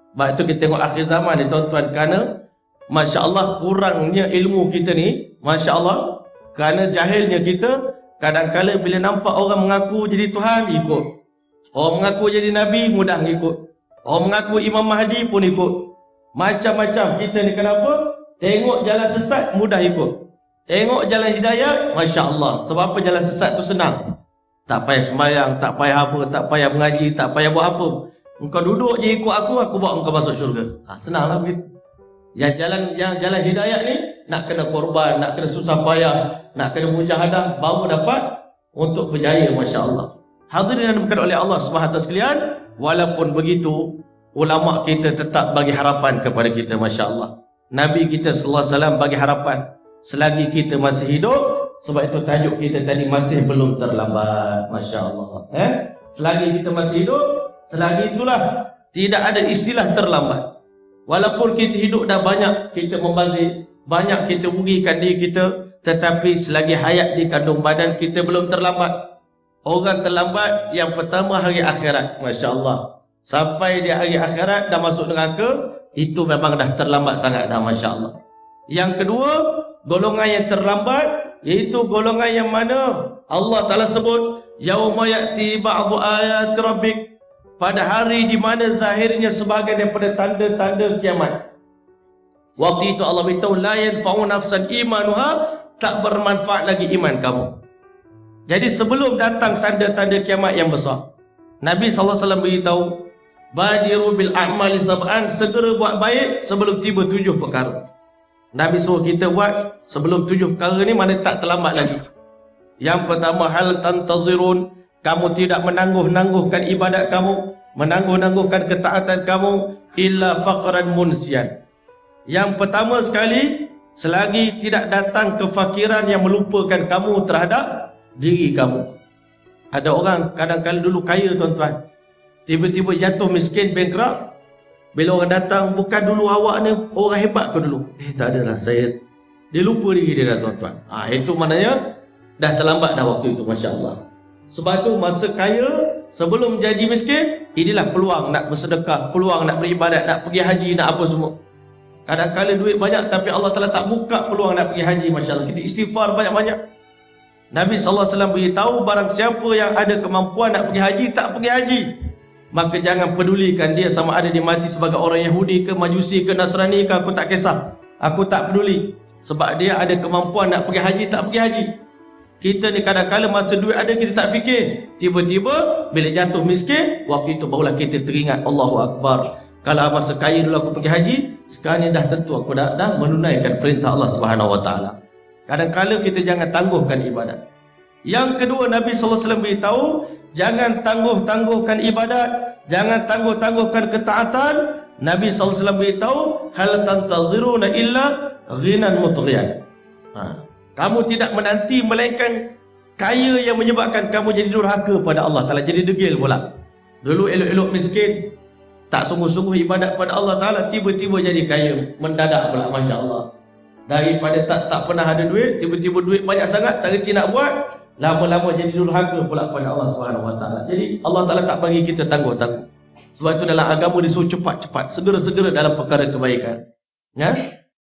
Sebab itu kita tengok akhir zaman ni tuan-tuan, kerana Masya Allah kurangnya ilmu kita ni, Masya Allah, kerana jahilnya kita, kadang-kadang bila nampak orang mengaku jadi Tuhan, ikut. Orang mengaku jadi Nabi, mudah ikut. Orang mengaku Imam Mahdi pun ikut. Macam-macam kita ni, kenapa? Tengok jalan sesat, mudah ikut. Tengok jalan hidayah, Masya Allah. Sebab apa jalan sesat tu senang? Tak payah sembahyang, tak payah apa, tak payah mengaji, tak payah buat apa. Engkau duduk je ikut aku bawa engkau masuk syurga. Senanglah begitu. Yang jalan hidayah ni nak kena korban, nak kena susah payah, nak kena mujahadah baru dapat untuk berjaya, Masya Allah. Hadirin yang diberkati oleh Allah Subhanahu sekalian, walaupun begitu ulama kita tetap bagi harapan kepada kita, Masya Allah. Nabi kita sallallahu alaihi wasallam bagi harapan selagi kita masih hidup. Sebab itu tajuk kita tadi, masih belum terlambat, Masya Allah. Selagi kita masih hidup, selagi itulah tidak ada istilah terlambat. Walaupun kita hidup dah banyak kita membazir, banyak kita rugikan diri kita, tetapi selagi hayat di kandung badan kita belum terlambat. Orang terlambat yang pertama hari akhirat, Masya Allah. Sampai di hari akhirat dah masuk neraka, itu memang dah terlambat sangat dah, Masya Allah. Yang kedua, golongan yang terlambat, iaitu golongan yang mana Allah Ta'ala sebut yauma ya'ti ba'du ayat rabbik, pada hari di mana zahirnya sebahagian daripada tanda-tanda kiamat. Waktu itu Allah beritahu la yanfa'u nafsan imanuha, tak bermanfaat lagi iman kamu. Jadi sebelum datang tanda-tanda kiamat yang besar, Nabi SAW beritahu badiru bil a'mali sab'an, segera buat baik sebelum tiba 7 perkara. Nabi suruh kita buat sebelum 7 perkara ni, mana tak terlambat lagi. Yang pertama, hal tantazirun, kamu tidak menangguh-nangguhkan ibadat kamu, menangguh-nangguhkan ketaatan kamu, illa faqran munsian. Yang pertama sekali, selagi tidak datang kefakiran yang melupakan kamu terhadap diri kamu. Ada orang kadang-kadang dulu kaya, tuan-tuan, tiba-tiba jatuh miskin, bankrupt. Bila orang datang, bukan dulu awak ni orang hebat ke dulu? Tak adalah, saya. Dia lupa diri dia dah, tuan-tuan. Itu maknanya dah terlambat dah waktu itu, Masya Allah. Sebab tu masa kaya, sebelum jadi miskin, inilah peluang nak bersedekah, peluang nak beribadat, nak pergi haji, nak apa semua. Kadang-kadang duit banyak tapi Allah Ta'ala tak buka peluang nak pergi haji, Masya Allah. Kita istighfar banyak-banyak. Nabi SAW beritahu, barang siapa yang ada kemampuan nak pergi haji, tak pergi haji, maka jangan pedulikan dia sama ada dia mati sebagai orang Yahudi ke, Majusi ke, Nasrani ke, aku tak kisah. Aku tak peduli. Sebab dia ada kemampuan nak pergi haji, tak pergi haji. Kita ni kadang-kadang masa duit ada kita tak fikir. Tiba-tiba bila jatuh miskin, waktu itu barulah kita teringat, Allahu Akbar. Kalau masa kaya dulu aku pergi haji, sekarang ni dah tentu aku dah menunaikan perintah Allah Subhanahu Wa Taala. Kadang-kadang kita jangan tangguhkan ibadat. Yang kedua, Nabi SAW beritahu, jangan tangguh-tangguhkan ibadat, jangan tangguh-tangguhkan ketaatan. Nabi SAW beritahu, hal tantaziruna illa ghinan mutghiyan. Kamu tidak menanti melainkan kaya yang menyebabkan kamu jadi durhaka pada Allah Ta'ala, jadi degil pula. Dulu elok-elok miskin, tak sungguh-sungguh ibadat pada Allah Ta'ala, tiba-tiba jadi kaya mendadak pula, Masya Allah. Daripada tak pernah ada duit, tiba-tiba duit banyak sangat, tak reti nak buat, lama-lama jadi durhaka pula pada Allah Subhanahu Wa Taala. Jadi Allah Ta'ala tak bagi kita tangguh-tangguh. Sebab itu dalam agama disuruh cepat-cepat, segera-segera dalam perkara kebaikan. Ya?